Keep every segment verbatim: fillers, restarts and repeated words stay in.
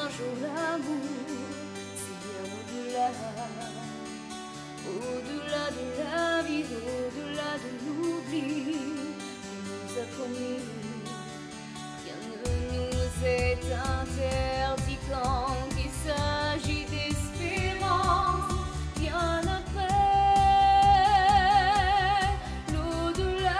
jour l'amour, c'est bien au-delà, au-delà de la vie, au-delà de l'oubli qu'on nous a promis. Rien ne nous est interdit quand il s'agit d'espérance. Bien après l'au-delà,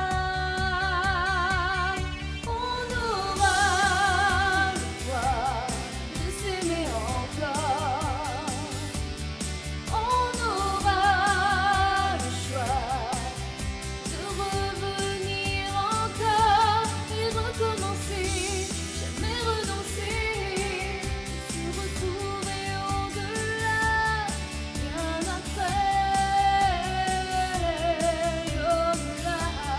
on aura le droit de s'aimer encore. On aura le choix de revenir encore et recommencer, jamais renoncer, se retrouver au-delà, bien après l'au-delà.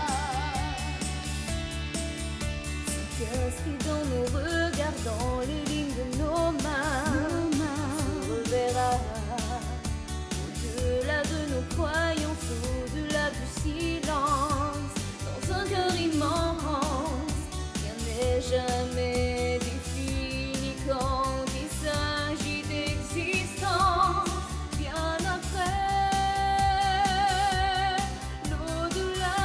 C'est inscrit dans nos regards, dans les lignes de nos mains, on reverra au-delà de nos croyances, au-delà du silence, dans un cœur immense. Rien n'est jamais défini quand il s'agit d'existence. Bien après l'au-delà,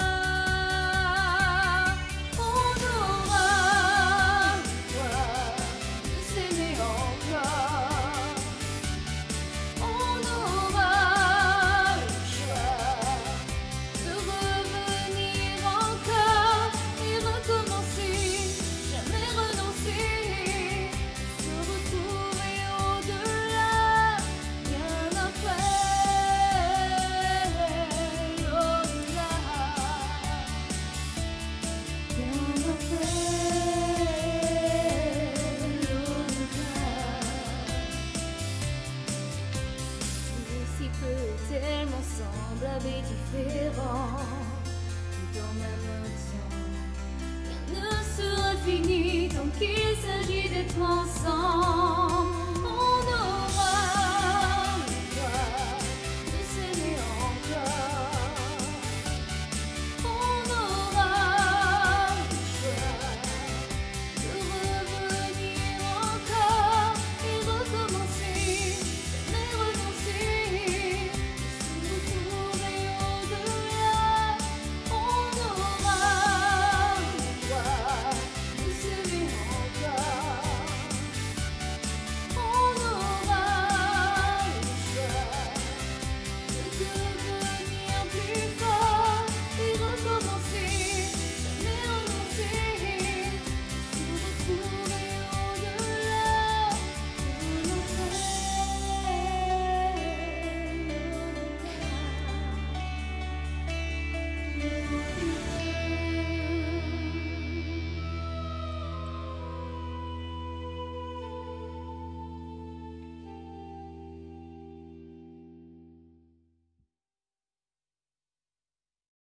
on aura le droit de s'aimer encore. On aura le choix de revenir encore et recommencer, jamais renoncer, se retrouver au-delà, bien après l'au-delà, bien après l'au-delà. Le cycle est tellement semblable et différent, tout en même temps. Rien ne sera fini tant qu'il s'agit d'être ensemble.